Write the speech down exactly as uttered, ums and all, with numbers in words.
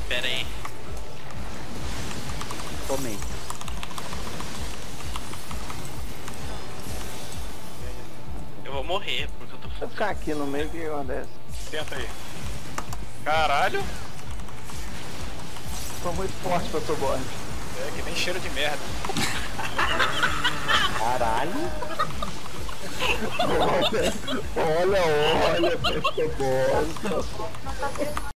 Pera aí. Tomei. Eu vou morrer, porque eu tô Vou focado. ficar aqui no meio, o que acontece? Tenta aí. Caralho. Tô muito forte pra seu board. É que nem cheiro de merda. Caralho. Olha, olha, olha, pesca bosta.